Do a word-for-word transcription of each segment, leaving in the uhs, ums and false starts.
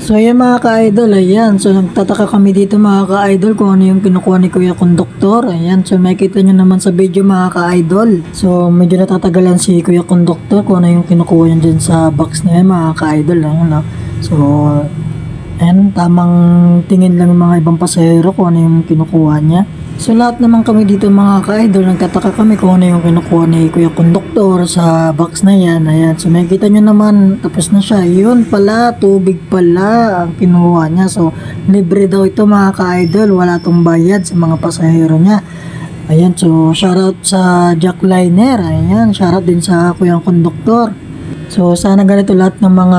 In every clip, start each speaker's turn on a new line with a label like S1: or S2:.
S1: So yan mga ka-idol, ayan. So nagtataka kami dito mga ka-idol kung ano yung kinukuha ni Kuya Konduktor. Ayan, so makikita nyo naman sa video mga ka-idol. So medyo natatagalan si Kuya Konduktor kung ano yung kinukuha niya dyan sa box na yan mga ka-idol. Ayan, no? So ayan, tamang tingin lang yung mga ibang pasahero kung ano yung kinukuha niya. So lahat naman kami dito mga ka-idol, nagtataka kami kung ano yung kinukuha ni Kuya Konduktor sa box na yan. Ayan, so makikita nyo naman, tapos na siya. Yun pala, tubig pala ang kinuha niya. So libre daw ito mga ka-idol, wala tong bayad sa mga pasahero niya. Ayan, so shoutout sa Jackliner. Ayan, shoutout din sa Kuya Konduktor. So sana ganito lahat ng mga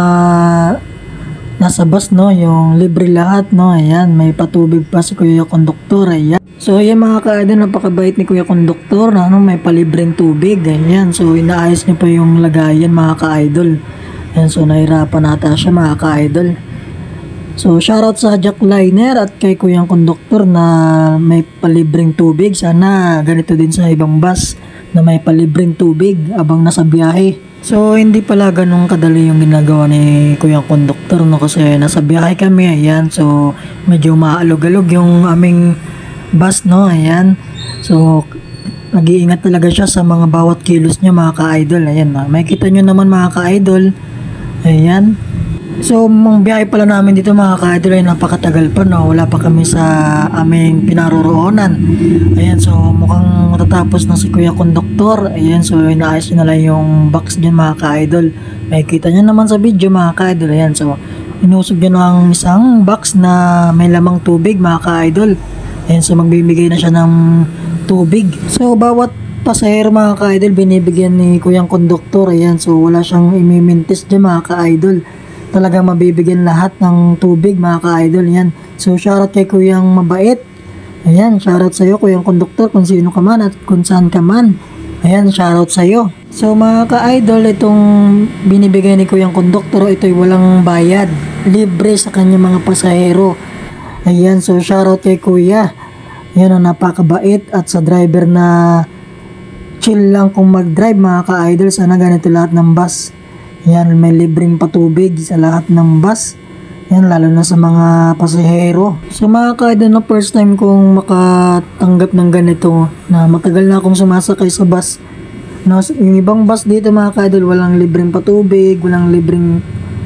S1: nasa bus, no, yung libre lahat, no. Ayan, may patubig pa si Kuya Konduktor. Ayan. So ayan mga ka-idol, napakabait ni Kuya Konduktor na ano, may palibreng tubig. Ayan, so inaayos niya pa yung lagayan mga ka-idol. Ayan, so nahirapan nata siya mga ka-idol. So shoutout sa Jackliner at kay Kuya Konduktor na may palibreng tubig. Sana ganito din sa ibang bus na may palibreng tubig abang nasa biyahe. So hindi pala ganun kadali yung ginagawa ni Kuya Konduktor, no, kasi nasa biyahe kami. Ayan, so medyo maalog-alog yung aming bus, no. Ayan, so nag-iingat talaga siya sa mga bawat kilos niya mga ka-idol. Ayan, no? Makikita nyo naman mga ka-idol. Ayan, so mong biyahe pala namin dito mga ka-idol ay napakatagal pa, no. Wala pa kami sa aming pinaroroonan. Ayan, so mukhang matatapos na si Kuya Konduktor. Ayan, so inaayos na lang yung box dyan mga ka-idol. Makikita nyo naman sa video mga ka-idol. Ayan, so inusog nyo ng isang box na may lamang tubig mga ka-idol. Ayan, so magbibigay na siya ng tubig. So bawat pasahero mga ka-idol binibigyan ni Kuya Konduktor. Ayan, so wala siyang imimintis dyan mga ka-idol. Talagang mabibigyan lahat ng tubig mga ka-idol. Ayan, so shoutout kay Kuyang mabait. Ayan, shoutout sa'yo Kuya Konduktor kung sino ka man at kung saan ka man. Ayan, shoutout sa'yo. So mga ka-idol, itong binibigay ni Kuya Konduktor, ito'y walang bayad, libre sa kanyang mga pasahero. Ayan, so shoutout kay Kuya. Ayan, ang napakabait at sa driver na chill lang kung mag-drive mga ka-idol. Sana ganito lahat ng bus. Ayan, may libreng patubig sa lahat ng bus. Ayan, lalo na sa mga pasahero. So mga ka-idol, na first time kong makatanggap ng ganito, na matagal na akong sumasakay sa bus. No, yung ibang bus dito mga ka-idol, walang libreng patubig, walang libreng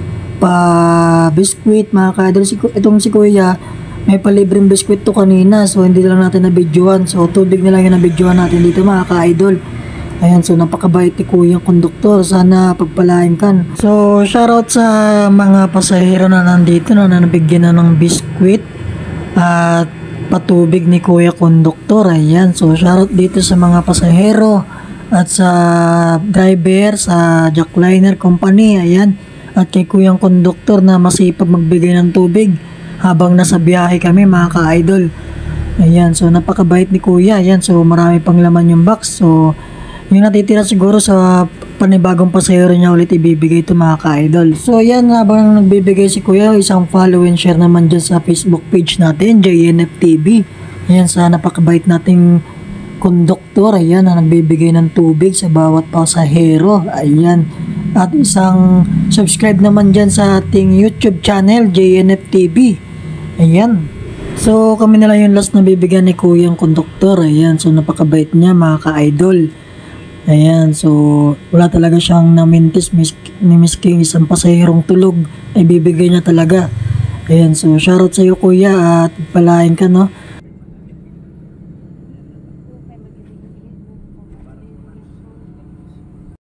S1: pa biskuit mga ka-idol. Itong si Kuya, may palibreng biskwit to kanina, so hindi lang natin na-videoan. So tubig na lang yung na-videoan natin dito mga ka-idol. Ayan, so napakabait ni Kuya Konduktor, sana pagpalain kan. So shoutout sa mga pasahero na nandito na, na nabigyan na ng biskwit at patubig ni Kuya Konduktor. Ayan, so shoutout dito sa mga pasahero at sa driver sa Jackliner Company. Ayan, at kay Kuya Konduktor na masipag magbigay ng tubig habang nasa biyahe kami mga ka-idol. Ayan, so napakabait ni Kuya. Ayan, so marami pang laman yung box. So yung natitira siguro sa panibagong pasahero niya ulit ibibigay ito mga ka-idol. So ayan, habang nagbibigay si Kuya, isang follow and share naman dyan sa Facebook page natin, J N F T V. Ayan, sa napakabait nating Konduktor. Ayan, na nagbibigay ng tubig sa bawat pasahero. Ayan, at isang subscribe naman dyan sa ating YouTube channel, J N F T V. Ayan, so kami na lang yung last na bibigyan ni Kuyang Konduktor. Ayan, so napakabait niya mga ka-idol. Ayan, so wala talaga siyang namintis ni misking isang pasahirong tulog ay bibigay niya talaga. Ayan, so shoutout sa iyo Kuya at palain ka, no.